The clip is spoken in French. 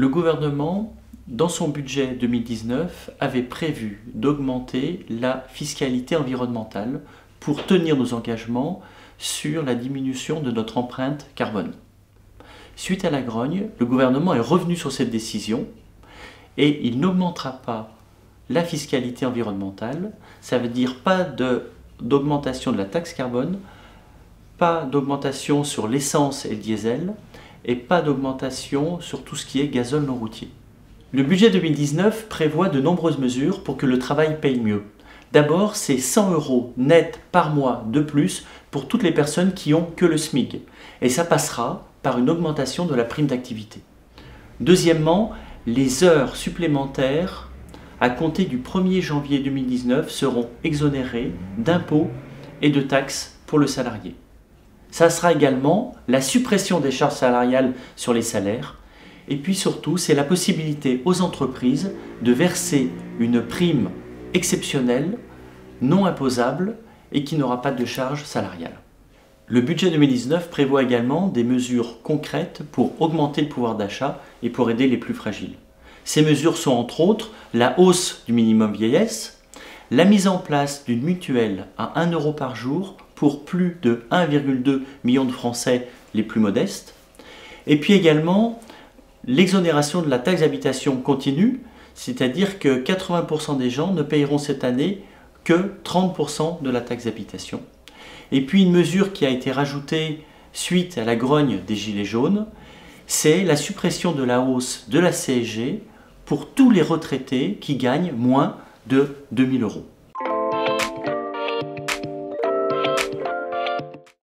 Le gouvernement, dans son budget 2019, avait prévu d'augmenter la fiscalité environnementale pour tenir nos engagements sur la diminution de notre empreinte carbone. Suite à la grogne, le gouvernement est revenu sur cette décision et il n'augmentera pas la fiscalité environnementale. Ça veut dire pas d'augmentation de la taxe carbone, pas d'augmentation sur l'essence et le diesel et pas d'augmentation sur tout ce qui est gazole non routier. Le budget 2019 prévoit de nombreuses mesures pour que le travail paye mieux. D'abord, c'est 100 € net par mois de plus pour toutes les personnes qui ont que le SMIC. Et ça passera par une augmentation de la prime d'activité. Deuxièmement, les heures supplémentaires à compter du 1er janvier 2019 seront exonérées d'impôts et de taxes pour le salarié. Ça sera également la suppression des charges salariales sur les salaires. Et puis surtout, c'est la possibilité aux entreprises de verser une prime exceptionnelle, non imposable et qui n'aura pas de charge salariale. Le budget 2019 prévoit également des mesures concrètes pour augmenter le pouvoir d'achat et pour aider les plus fragiles. Ces mesures sont entre autres la hausse du minimum vieillesse, la mise en place d'une mutuelle à 1 € par jour pour plus de 1,2 million de Français les plus modestes, et puis également l'exonération de la taxe d'habitation continue, c'est-à-dire que 80% des gens ne payeront cette année que 30% de la taxe d'habitation. Et puis une mesure qui a été rajoutée suite à la grogne des Gilets jaunes, c'est la suppression de la hausse de la CSG pour tous les retraités qui gagnent moins de 2 000 €.